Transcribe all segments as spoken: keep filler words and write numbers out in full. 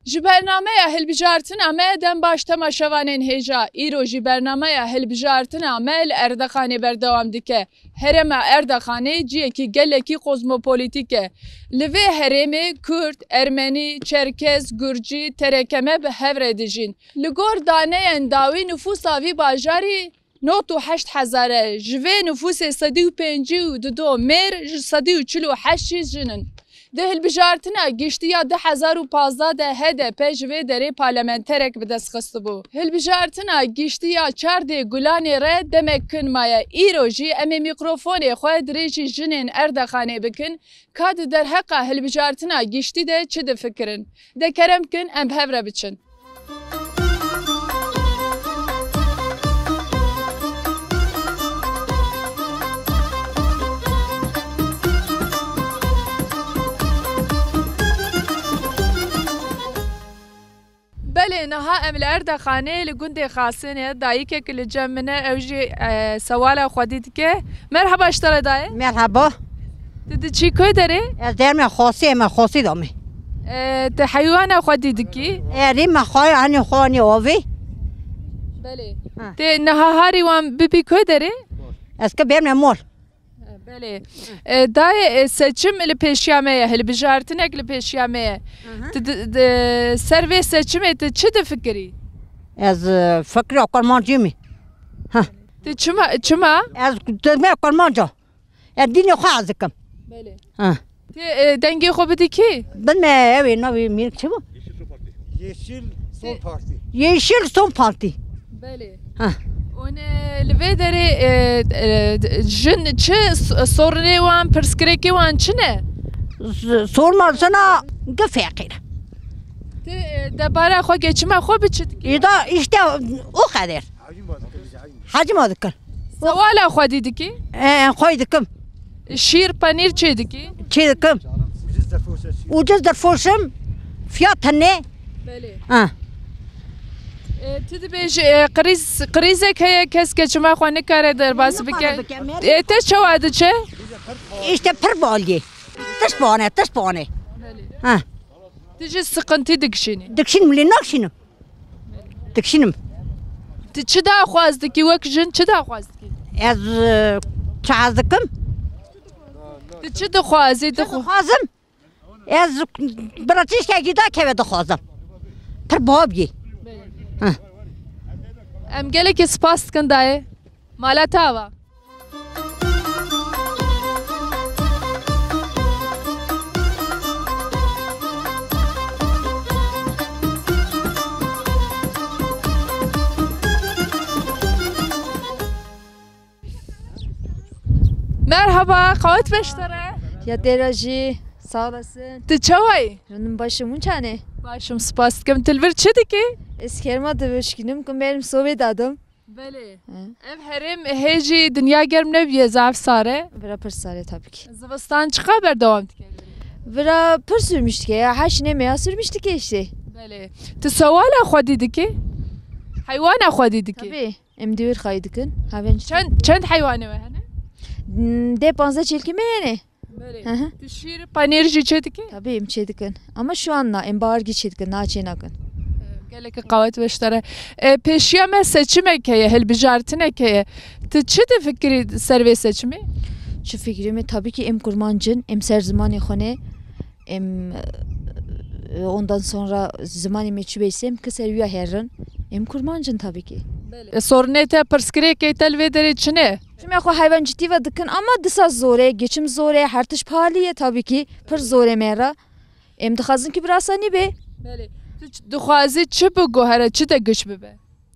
Ji bernameya hilbijartina me dem baş temaşevanên hêja îro jî bernameya hilbijartina me li Erdexanê berdewam dike. Herêma Erdexanê ciyekî gelekî kozmopolitîk e. Li vê herêmê Kurd, Ermenî, Çerkez, Gurcî, Terekeme bi hev re dijîn. Li gor daneyên dawî nüfusa vî bajarî نوت و هشت هزاره جوه نفوس صدی و پنجی و دو دو میر صدی و چلو هشتی جنن ده هلبجارتنا گشتیا ده هزار و پازده ده هده پی جوه دره پارلمنترک به دست خست بو هلبجارتنا گشتیا چار ده گلانی ره دمکن مایه ایروژی امی میکروفونی خواه دریجی جنن اردخانه بکن کاد در حقا هلبجارتنا گشتی ده چه ده فکرن ده کرم کن ام بهوره بچن بله نها امل اردخانه لگوند خاصنه دایی که کل جمعه اوجی سوال خودید که مرحبا اشتره دایی مرحبا دیدی چی که داری؟ از درم خاصی ام خاصی دامی ته حیوان خودید کی؟ اری مخای انی خوانی آوی بله ته نها هاری وام ببی که داری؟ از که برم مول بله دای seçim li peşyameye hel bijartinek li peşyameye serve seçime te çi de fikri az fikri kurmancı mı ha te çima çima az deme kurmancı ya dini xazıkım bele ha te denge xo bidiki bilme evi navi mir çi bu Yeşil Sol Parti Yeşil Son Parti bele ha Ona lvedere jin çi sorunu wan perskreki wan çine sormasına gefekir te de bara xo geçme xo biçit İda işte o kadar hacim adıkır Savala xo didiki e koydukım şir panir çediki çedikım ucuz der forsum fiyat ne bele ha تدی بیش قریز قریزه که کس که چما خانه کاره در باز بکن ات چه واده چه işte per balgi taş bana taş bana ha تیجی سقنتی دکشینی dikşin mi nakşinim dikşinim تی چه دا خوازد کی وک جن چه دا خوازد کی az çazdıkım تی چه دا خوازی دا خو xazım az bratişke gida keve de xazım per babgi ام گله که سپاس کن دای مالا تاوا Merhaba, kahvet beştere. Ya derajı, sağ olasın. Ti çavay? Rınım başımın çane. Başım spas kim tilver çedi ki? Eskerma da beşkinim kum benim sohbet adım. Bele. Ev herem heci dünya germ neviye zaf sare. Vera pır sare tabii ki. Zıvastan çıka ber devam dikelim. Vera pır sürmüştük ya. Haş ne meya sürmüştük ya işte. Bele. Ti savala xwedî dikî? Heywana xwedî dikî? Tabii. Em divir xaydikin. Haven Çend çend heywanê we hene? De panza çelki mi yani? Bele. Hı hı. Tu şîr panêr jî çê dikî? Tabii em çedikin. Ama şu anla em bağır geçedikin. Naçe nakın. Gelek kahvet beştere. Peşiya me seçimek heye, hilbijartinek heye. Ti çi de fikri servê seçimi? Şu fikrimi tabii ki em kurmancın, em ser zamanı xone, em ondan sonra zamanı meçhul beysem ki serviya herrin. Em kurmancın tabii ki. Sorunê te pirsgirêkê te li vê derê çi ne? Şimdi xo hayvan ciddi ve dikin ama disa zore, geçim zore, her tiş pahaliye tabii ki. Pır zore mera. Em dixazin ki bir asani be. Tu dixwazî çi bigo here çi de giş bibe?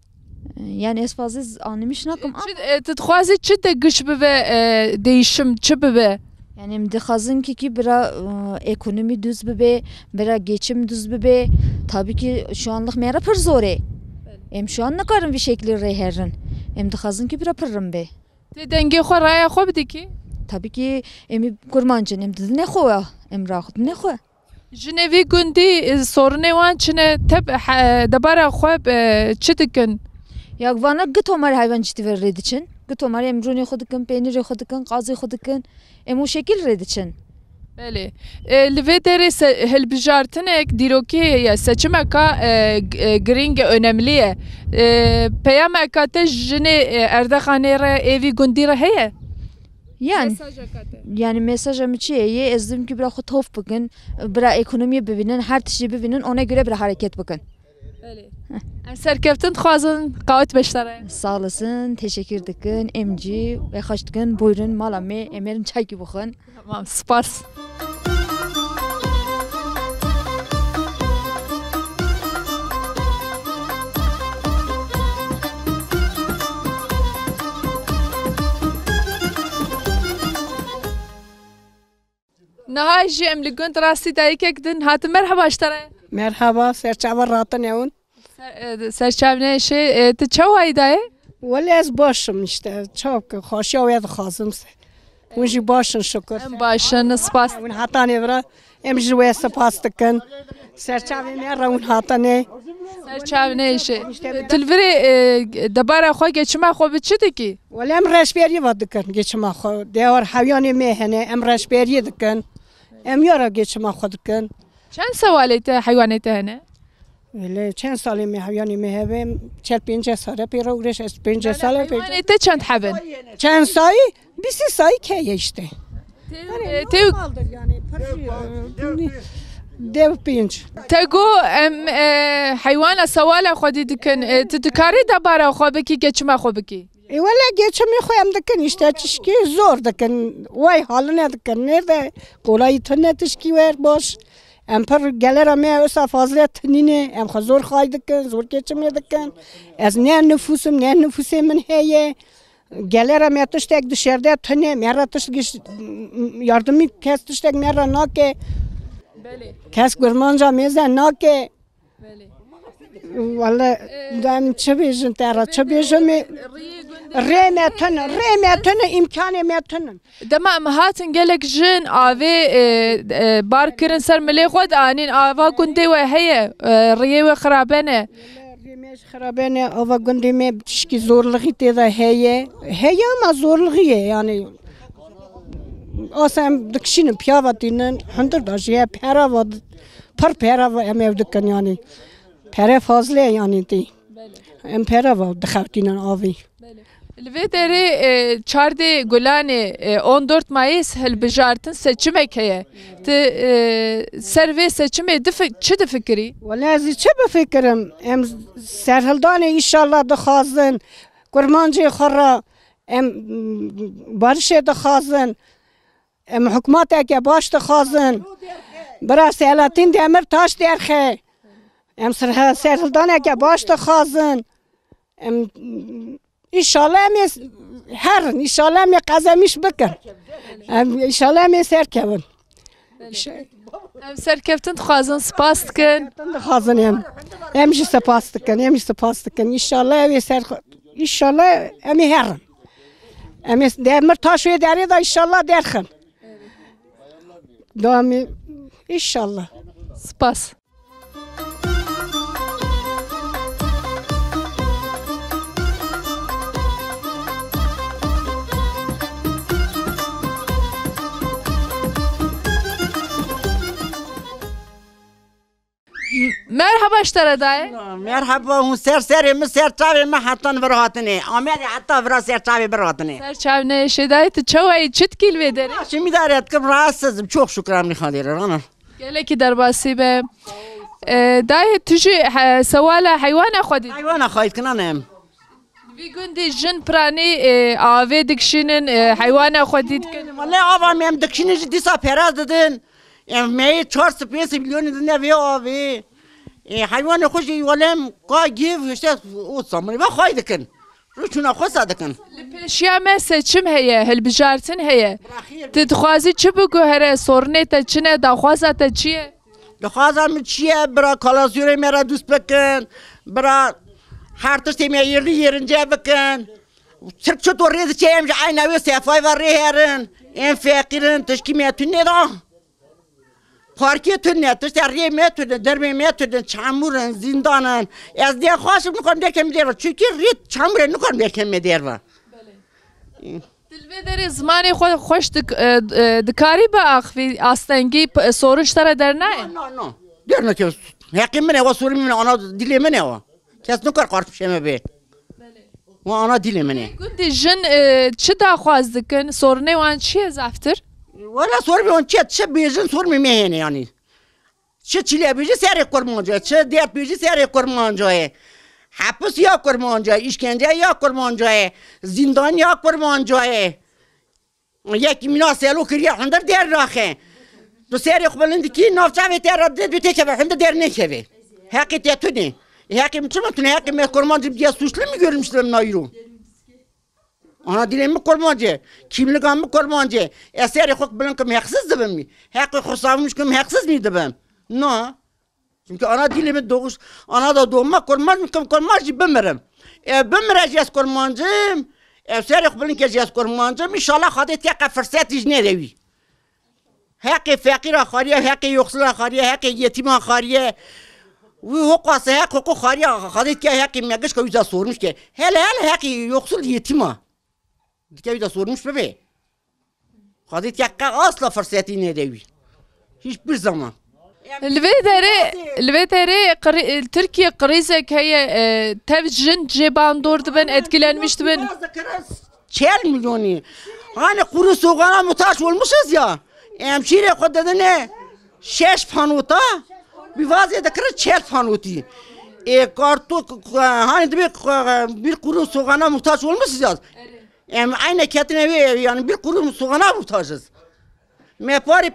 Yani es fazla anlamış nakım ama. Tu dixwazî çi de giş bibe değişim çi bibe? Yani em dixazin ki ki bira ekonomi düz bibe, bira geçim düz bibe. Tabii ki şu anlık mera pır zore. Em şu an ne karın bir şekli reherin. Em dixazin ki bira pırrım be. Te dengê xwe raya xwe bidikî? Tabii ki em kurmancın em dedi ne xwe em rahat ne xwe. Ji nevî gundî sorunê wan çi ne te debara xwe çi dikin? Ya vana gıt omar hayvan ciddi ver rediçin. Gıt omar em rûnê xwe dikin, peynirê xwe dikin, qazê xwe dikin. Em o şekil rediçin. بله لوی دری هلبجارتنک دیروکی یا سچمکا گرینگ önemliye peyameka te jine erdexane re evi gundi re heye Yani yani mesajım çiye ezdim ki bira xut hof bugün bira ekonomiye bibinin her tişi bibinin ona göre bir hareket bakın. Bale. Serkeftin xwazin qawet beşlere. Sağ olasın, teşekkür dikin, emci ve hoş dikin, buyurun malame, emerin çay gibi bakın. Tamam, spas. نهاي جيم اللي كنت راسي دايك كدن هات مرحبا اشتري مرحبا سرچاور راتن اون سرچاونه شي تشو هيداي ولی از باشم işte çok خوشیاوید خازم سه اونجی باشن شکر ام باشن سپاس اون هاتانه برا ام جوه سپاس دکن سرچاوی مر اون هاتانه سرچاونه شي تلفري دبار خو geçme خو بچدی کی ولی ام رشبری ود دکن geçme خو دیوار حیوانی مهنه ام رشبری دکن ام یارا geçme خو دکن چند سوالته حیوانته هنه ولی چند سالی می حیوانی مهبم چهل پنجاه ساله پیرو گرش از پنجاه ساله پیرو حیوانته چند حبن چند سایی بیست سایی که işte تو dev pinç. تگو ام حیوان سوال خودی دکن تدکاری دباره خو بکی geçme خو بکی E valla geçimi koyam dikkan işte çişki zor dikkan vay haline dikkan nerede kolay tane tişki ver boş emper gelir ama ösa fazla tınine em zor kay dikkan zor geçimi dikkan az ne nüfusum ne nüfusumun heye gelir ama tiştek dışarıda tane mera tişki yardımı kes tiştek mera nake kes gurmanca meze nake valla dem çabijin tera çabijin mi ريمتن ريمتن إمكاني متن دما مهاتن قالك جن آوي باركرن سر ملي خود آنين آوا قندي وهي ريوي خرابانه ريمش خرابانه آوا قندي ما بتشكي زورلغي تيدا هي هي ما زورلغي يعني أصلا دكشين بياوا دينن هندر داجيه بيرا ود پر بيرا أمي دكان يعني بيرا فاضله يعني تي أم بيرا ود دخلتينن آوي الفيدري çardı gulani on dört Mayıs helbijartın seçimek heye. Te serve seçime difik çi difikri? Vallahi çi bifikirim. Em serhildane inşallah dixazin. Kurmancı xarra em barışe dixazin. Em hükümete ke baş dixazin. Bira Selahattin Demirtaş derxe. Em serhildane ke baş dixazin. Em İnşallah mi her inşallah mi kazamış bakın. İnşallah mi serkevin. Em serkeftin xazın spas dikin. Xazın em. Em ji spas dikin, em ji spas dikin. İnşallah ev ser inşallah em her. Em Demirtaş ve deri de inşallah derxin. Dami inşallah. Spas. مرحبا اشترى داي مرحبا هون سر سر من سر تابي ما حطن برهاتني عمالي حتى برا سر تابي برهاتني سر çavne şedayı çavayı çitkil vederi شو مداريت كم راسز بشوخ شكرا من خالير انا geleki derbasi be داي تجي سواله حيوان خودي حيوان خايت كنا نام في جندي جن براني آوي دكشينن حيوان خودي والله ابا ميم دكشين جدي سا فراز ددن مي چهار سپیس میلیون دنیا وی آوی حیوان خوشی ولم قا گیف هشت او سامری و خواهی دکن روشون خواسته دکن لپیشیا ما seçim heye helbijartin heye تدخوازی چی بگو هره سورنه تا چنه دخوازه تا چیه دخوازم چیه برا کالاسیوری مرا دوست بکن برا هر تشتی می یری یرنجه بکن سرک چطور رید چه امج عین اوی سیفای و ریهرن این فقیرن تشکی میتون نیدا پارکی تونه تشت ری میتونه درمی میتونه چامورن زندانن از دیگه خواهشم نکنم دیگه میدیر و چونکه ری چامورن نکنم دیگه میدیر و Dilvederi zmanê xwe xweş dikarî bi axivî astengî sorun ji te re dernayê? No no. Der nekeve. Heqî min e wa sorî min ana dilê min e wa. Kes nikar qarpişê me bê. Wa ana dilê min e. Gundî jin çi daxwaz dikin? Sorunê wan çi ye zaftir? Wala sormê wan çi çi bêjin sormê me hene yanî. Çi çilê bêjî serê kurmanca, çi dert bêjî serê kurmanca. Hapis ya kurmanca, işkence ya kurmanca, zindan ya kurmanca. Yekî mina selo kiriye hundir der raxe. Tu serê xwelin dikî navçavê te re dê têkeve hundir der nekeve. Heqê te tune. Heqê min çi min tune heqê me kurmancı diye suçlu mu görmüşler nayro? Ana dilê min kurmancı, kimligan min kurmancı. E serê xwe bilin kim heqsiz dibim mi? Heqê xwe savunmuş kim heqsiz mi dibim? No. Çünkü ana dilimi doğuş, ana da doğma kurmaz mı kim kurmaz ki bimirim. E bimireceğiz kurmancım. E serê xwe bilin keciyez kurmancım. İnşallah hadi teka fırsat icne devi. Heqê fakîra xariye, heqê yoksula xariye, heqê yetima xariye. Wî hoqası heq hukuk xariye, hadi ki heqê megiş ki yüze sormuş ki. Hele hele heqê yoksul yetima. Dike yüze sormuş bebe. Hadi ki asla fırsatı ne devi. Hiçbir zaman. Lvederi, Lvederi Türkiye krizek heye tev jin cebandor dibin etkilenmiş dibin. Çel milyoni. Hani kuru soğana muhtaç olmuşuz ya. Hemşire kod ne? Şeş panuta. Bir vaziyette kırı çel panuti. E kartu hani demek bir kuru soğana muhtaç olmuşuz ya. Em aynı ketine yani bir kuru soğana muhtaçız. Mepari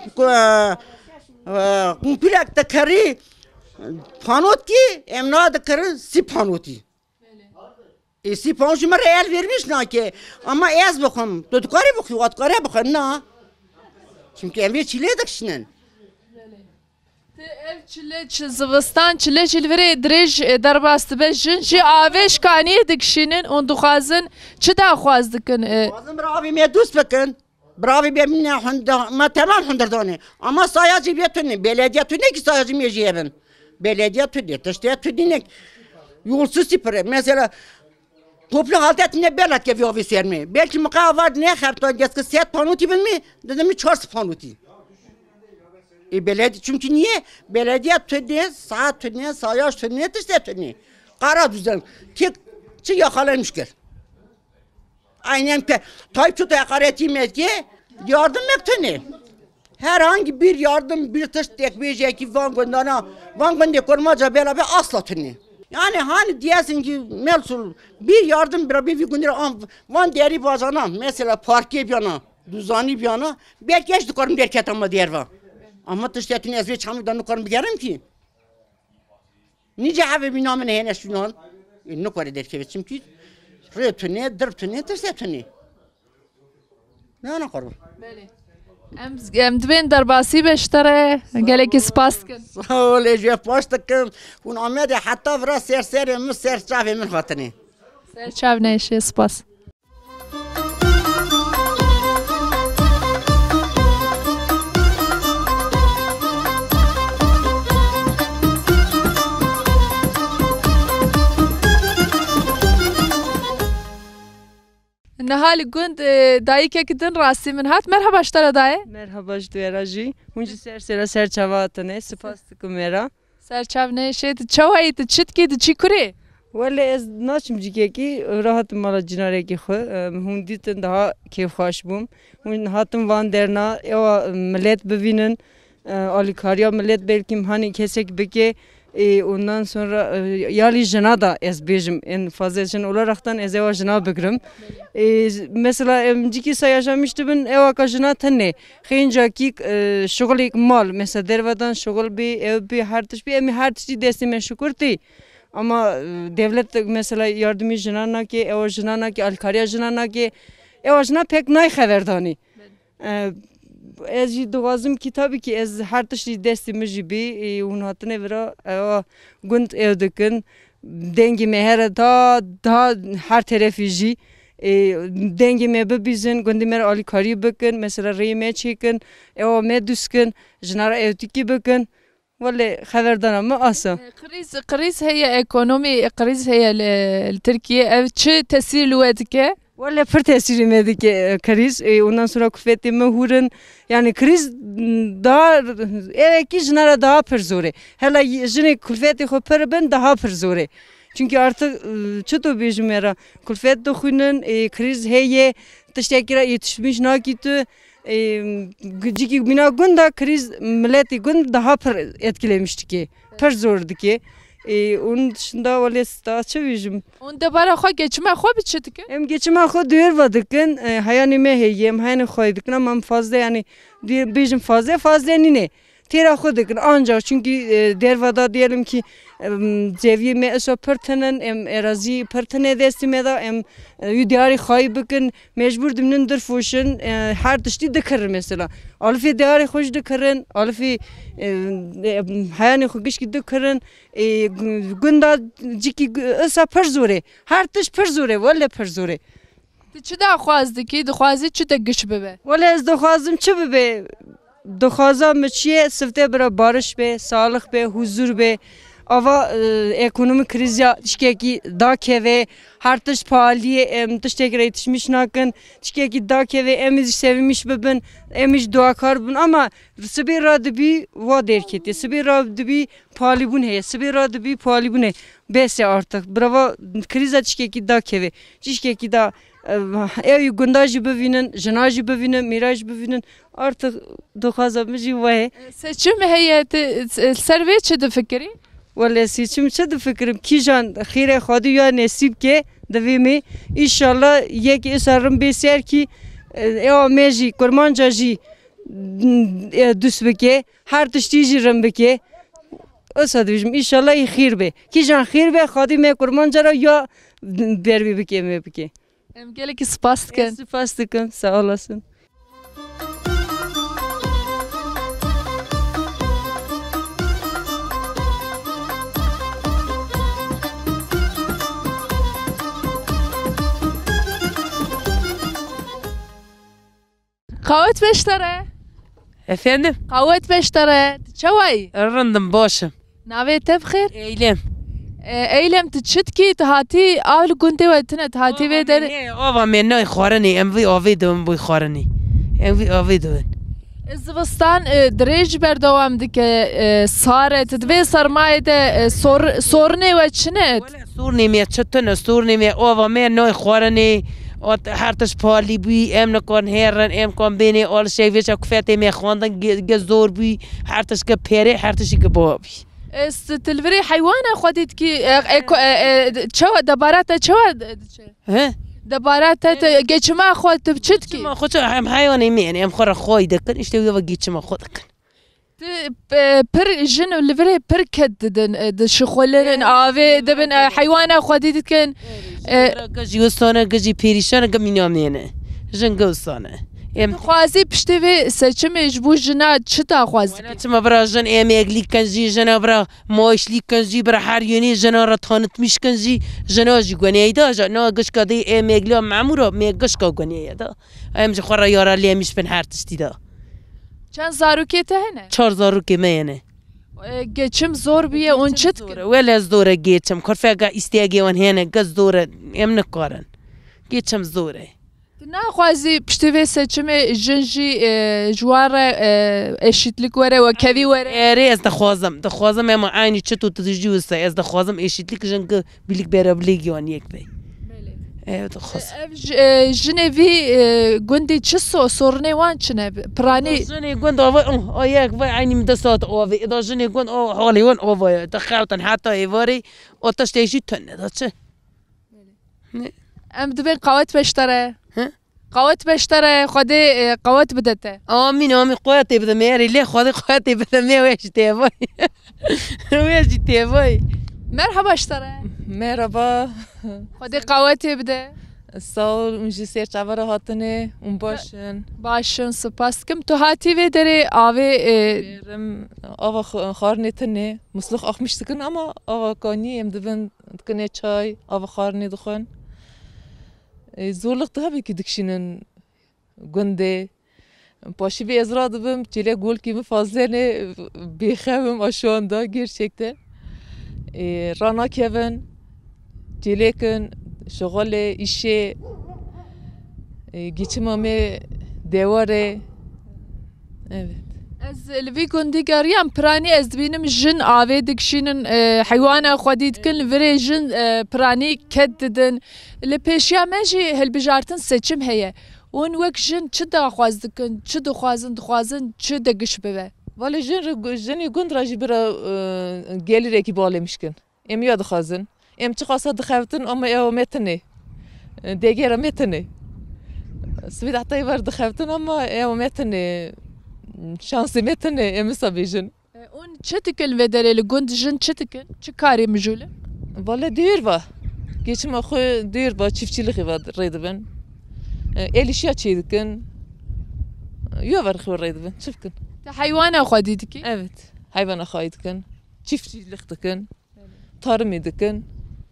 Kumpilak da kari panoti, emna da kari si panoti. E si panoti mi reel vermiş na ki, ama ez bakım, tutkari bakıyor, atkari bakıyor na. Çünkü emre çile dikişinin. Ev çile zıvıstan çile çilvere drej derbastı be jin ji aveş kaniye dikişinin on duxazın çi da xwaz dikin. Bazım ravi me dost bakın. Bravi benim ne hunda ma tamam hundardane ama sayacı bir tane belediye tane ki sayacı meciyebin belediye tane işte tane yolsuz sipre mesela toplu halde ne belat ki bir serme belki mukavat ne hafta geski set panuti bilmi dedim mi çarşı panuti e belediye çünkü niye belediye tane saat tane sayaj tane işte tane kara düzen tek çi yakalanmış ki aynen ki Tayyip Çuta hakaret yemez ki yardım mekteni. Herhangi bir yardım bir taş tekmeyecek ki Van Gönder'e Van Gönder'e kurmaca beraber asla tünni. Yani hani diyesin ki Melsul bir yardım beraber bir Gönder'e Van deri bazana mesela parke bir yana düzani bir yana belki hiç dukarım derket ama diğer var. Ama tıştetini ezbe çamurdan dukarım bir yerim ki. Nice abi bir namını henes şunun. Ne kadar derket çünkü Rötüne, dırtüne, tırsetüne. Ne ana karım? Em em dibin derbasi beştere geleki spaskin. Sağ ol ece paştıkım. Un amede hatta vra ser ser mi ser çave min hatını. Ser çav ne işe spas. Nehal gund dayıke gidin rasti min hat merhaba ştara dayı. Merhaba ştara Hunci ser ser ser çavatane spastık mera. Ser çav ne işe çavaydı çitki çikuri. Valla ez naçım ki rahat mala cinare ki hunditin daha keyif hoş bum. Hun hatım van derna eva millet bevinin alikariya millet belki hani kesek beke e, ondan sonra e, yali jena da ez bejim en fazla için olaraktan ez eva jena bekrim. E, mesela emciki sayaşamıştı ben eva ka jena tane. Xinca ki e, şoğlik mal mesela dervadan şoğul bir ev bir hartış bir emi hartışi destime şukurti. Ama devlet mesela yardımcı jena ki eva jena ki alikariya jena ki eva jena pek nay xaberdani. Ez ji dogazım ki tabii ki ez her tişi destimi jibi un hatine vera eva gund evdekin dengi meher da da her tarafı ji dengi mebe bizin gundi mer alikari bakın mesela reyme çekin eva medüskin jenara evtiki bakın vallahi haberdan ama asa. Kriz kriz heye ekonomi kriz heye Türkiye ev çi tesir luetike. Valla pır tesirime ki kriz. E, ondan sonra kufetime hurun. Yani kriz daha evet ki jınara daha pır zore. Hala jine kufeti hopar ben daha pır zore. Çünkü artık çuto bijmera kufet dokunan e, kriz heye teşekküre yetişmiş nakitu. Ciki bina gunda kriz milleti gund daha pır etkilemişti ki. Pır zordu ki. E, onun dışında öyle daha çevijim. Onda bara xo geçme xo biçtik. Hem geçime xo duyur vadıkın e, hayanime heyem hayani xoydukun ama fazla yani bizim fazla fazla nine. Tera xoydukun ancak çünkü e, dervada diyelim ki ceviye me eso pertenen em erazi pertene destime da em yudiyari xoybukun mecbur dimnin dırfuşun e, her dıştı dıkırır mesela. Alfi diyari xoş dıkırın, alfi hayani xogiş ki dıkırın, gunda ciki ısa per zore, her dış per zore, valla per zore. Çi da xwazdi ki dixwazi çi de güç bibe. Valla ez dixwazim çi bibe? Dixwazam çiye sifte bira barış be, sağlık be, huzur be. Ava ekonomik krizya tişkeki da keve her tış paliye em tiştekre yetişmiş nakın tişkeki da keve emiz sevmiş bibin emiz duakar bun ama sibir radbi va derketi sibir radbi pali bun he sibir radbi pali bun he bese artık bravo kriza tişkeki da keve tişkeki da ev gundajı bivinin jenajı bivinin miraj bivinin artık dokazamıcı va Seçim heyeti serve çi de fikri? Valla seçim çadı fikrim ki can xire xadi ya nasip ke devimi inşallah yek esarım beser ki e meji kurmanca ji düsbeke her tiştici rambeke asadvijim inşallah xir be ki can xir be xadi me kurmanca ra ya berbi beke me beke Em geleki spastken. Spastken sağ olasın. Qavet beştare. Efendim? Qavet beştare. Çaway. Rındım başım. Nave tebxir. Eylem. Eylem tçit ki tahati avl gunte ve tne tahati ve der. Ne ava men ne xarani em vi avidum bu xarani. Em vi avidum. Zivstan دريج بردوام دike saret dve sarmaye de sor sorne ve çnet. Sorni me çatına sorni me ava men ne xarani. Ot hartش پالی بی ام نکن هرن ام کن بینی آل شیوه چه کفته می خواندن گزور بی hartش که پره hartش که بابی. است تلفري حيوان خديت كي شو دبارات شو ها دبارات geçme خود تبچت كي ما خود هم حيواني مين ام خور خوي دكن اشتوي وقيت ما خودك بر جن الفري بر كد د شخولن آوي دبن حيوان خديت كن گجی وستانه گجی پیریشان گمینه مینه جن گوستانه ام خوازی پشتوی سچم اجبو جنا چتا خوازی چما برا جن ام اگلی کنجی جنا برا ماشلی کنجی برا هر یونی جنا را تانت میش کنجی جنا جی گونی دا جنا گش کدی ام اگلی معمورا می گش کا گونی دا ام جو خورا یارا لیمیش بن هر تشتی دا چند زاروکی تهنه چهار زاروکی مینه geçim zor bir on çıt ولا زوره geçim korfega isteyge on hene gaz zore em ne karan geçim zore ne xwazi pişteve seçimi jinji jwara eşitlik vere ve kevi vere ere ez de xwazam de xwazam ama aynı çıtı tücüyse ez de xwazam eşitlik jin bilik berablik on yek bey evet xwaz jinevi gundi çıso sorune wan çine prani jine gund ava ayak ve aynı midasat ava ida jine gund o haliwan ava takhawtan hatta evari o tashteji tönne da çe em dibin qavet beştare قوات بشتري خدي قوات بدته آمين آمين قواتي بدم ياري ليه خدي قواتي بدم يا ويش تيفاي ويش تيفاي مرحبا اشتري مرحبا خدي قواتي بده sağ ol önce serçavara hatını un başın başın spas kim tu hati ve deri ave derim ava xarnetini musluk akmıştıkın ama ava kani em dibin dikine çay ava xarni dixun zorluk tabii ki dikşinin günde başı bir ezra dıbım çile gol kimi fazla ne bixevim şu anda gerçekten rana kevin çilekin şöyle işe geçimame devare. Evet. Ez li gundî geriyam piranî ez dibînim jin avê dikişînin heywana xwedî dikin li virê jin piranî ket didin li pêşiya me jî hilbijartin seçim heye û wek jin çi daxwaz dikin çi dixwazin dixwazin çi degiş bibe Valla jin jinê gund ra jî bira gelîrekî balê mişkin em ya dixwazin em çi xasa dixebitin ama ew me tune dêgera me tune sivîd hetayê war dixebitin ama ew me tune şansê me tune em wisa bêjin û çi dikin vê derê li gund jin çi dikin çi karê mijûlin Valla dêr va geçima xwe dêr va çîfçîlikê va rê dibin elîşiya çê dikin ya var xwe rê dibin çi bikin te heywana xwedî dikî Evet hayvana xwedî dikin çîfçîlik dikin tarımê dikin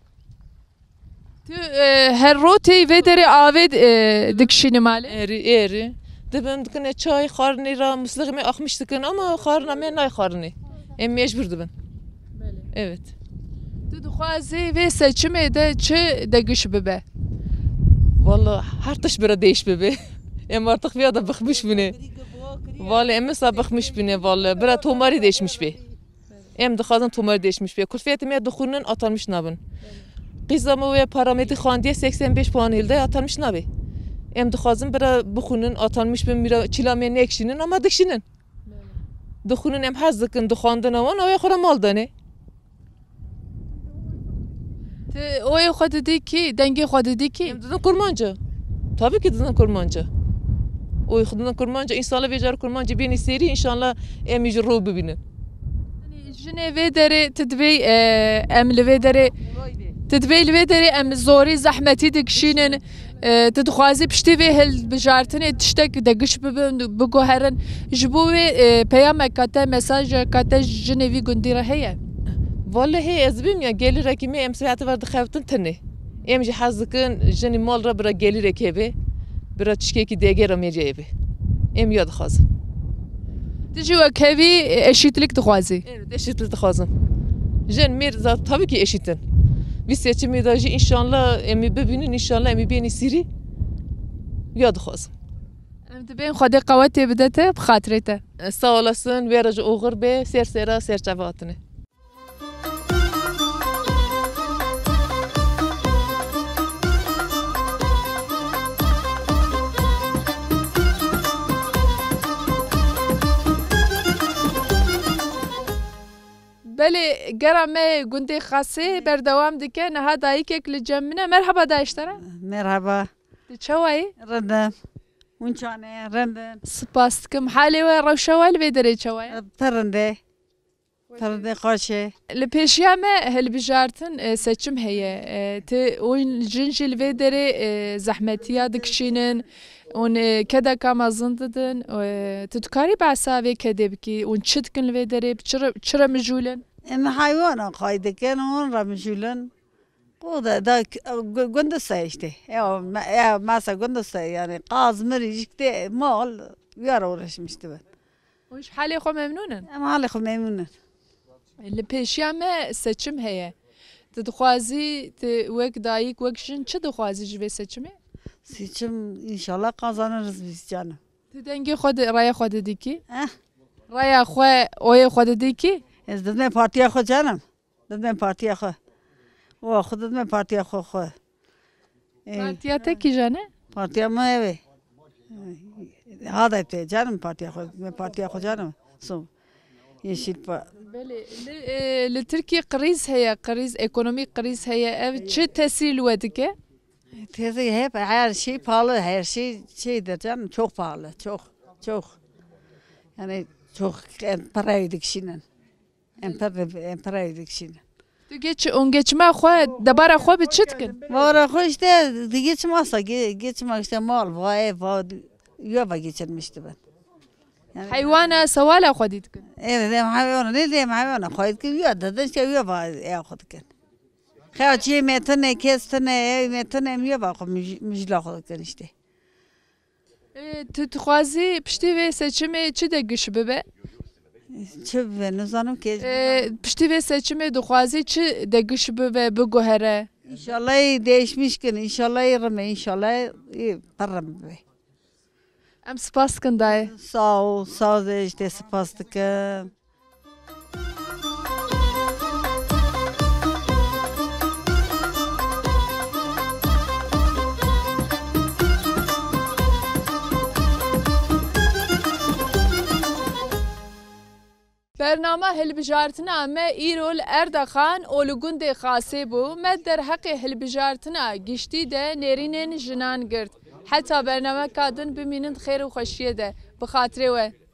tu her rotê vê derê avê dikişînî malê êrî êrî dibin dikin çay xwarinê ra mislixê me axmiş dikin ama xwarina me nay xwarinê em mecbur dibin Evet tu dixwazî vê seçimê de çi degiş bibe Valla her tiş bira değiş bebe em artık bir da bıkmış bine Valla em mesela bıkmış bine valla bira tomari değişmiş be em dixwazin tomari değişmiş be kulfiyetê me dixwînin atanmış nabin qîzama ve paramedî xandiye seksen beş puan hilde atanmış nabe em dixwazin bira bixwînin atanmış bin mira çîla me nekşînin ama dikşînin dixwînin em hez dikin dixwandina wan ew ê xwe re mal dane tu oyê xwe didî kî dengê xwe didî kî Em didin kurmanca tabii ki didin kurmanca Oy xudina kurmanca inşallah vecar kurmanca beni seri inşallah em jî rû bibînin jinê vê derê tu dibê em li vê derê tu dibê li vê derê em zorî zehmetî dikişînin tu dixwazî piştî vê hilbijartinê tiştek degiş bibin biguherin ji bo wê peyameka te mesajeka te jinê vî gundî re heye Vallahi ez bim ya gelirekî me em sibehate var dixebitin tenê em jî hez dikin jinê mal re bira gelîrek hebe bira tişkekî dêgera me re hebe em ya dixwazin Tu jî wek hevî eşîtlik dixwazî Evet eşitlik dixwazim Jin mêr zat tabii ki eşitin Vî seçimê de jî inşallah em ê bibînin inşallah em ê bênî sîrî ya dixwazim em dibên xwedê qewetê bide te bi xatirê te Sağ olasın wê re ji oxir be sersêra serçava hatine Belê gera me gundê xasê berdewam dike niha dayîkek li cem min e merheba dayiştara Merhaba. Tu çewayî Rendim. Unçane rendim. Spas dikim halê we rewşa we li vê derê çawa ye Perinde. Perinde xoşe. Li pêşiya me hilbijartin seçim heye tu û jin jî li vê derê zehmetiya dikişînin û kedeka mezin didin tu dikarî behsa vê kedê bikî û çi dikin li vê derê çi re mijûlin Em hayvana xwedî dikin û re mijûlin O da da gündüzse işte. Ya ya masa gündüzse yani qaz miricikte mal yara uğraşmıştı ben. û ji halê xwe memnûnin Ama hali xwe memnunum. Li pêşiya me seçim heye tu dixwazî tu wek dayîk wek jin çi dixwazî ji vê seçimê Seçim inşallah kazanırız biz canım. Tu dengê xwe raya xwe didî kî Eh? Raya xwe oyê xwe didî kî Ez dedim partiye xwe canım. Dedim partiye xwe. O xwe dedim partiye xwe xwe. Partiya te kî jane Partiye mi evi? Hada te canım partiye xwe. Ben partiye xwe canım. So. Yeşil pa. Belê li li Tirkiye qirîz heye qirîz ekonomîk qirîz heye ev çi tesîr li we dike Teyze hep her şey pahalı, her şey şeydir canım çok pahalı, çok çok. Yani çok en parayı kişinin. En para en parayı kişinin. Tu geç on geçme xwe debara xwe bi çi dikin Vara hoş de geçmezse geçmek işte mal vay vay yuva geçirmişti ben. heywana sewala xwe dî dikin Evet dem hayvan ne dem hayvan koydu ki yuva da işte yuva ya koydu. Xeyçi metne kestne metne yuva müjla koydu işte. Tu dixwazî piştî vê seçimê çi de giş bibe Çöp ve nizanım ki piştî vê seçimê dixwazî çi de giş bibe biguhere İnşallah değişmiş gün. İnşallah yarım. İnşallah parram be. Em spas kin dayı. Sağ ol. Sağ ol işte spastıkım. برنامه هلبجارتنا ما ایرول اردخان اولگوند خاصه بو ما در حق هلبجارتنا گشتی ده نرینن جنان گرد حتی برنامه کادن بمینند خیر و خوشیه ده بخاطره و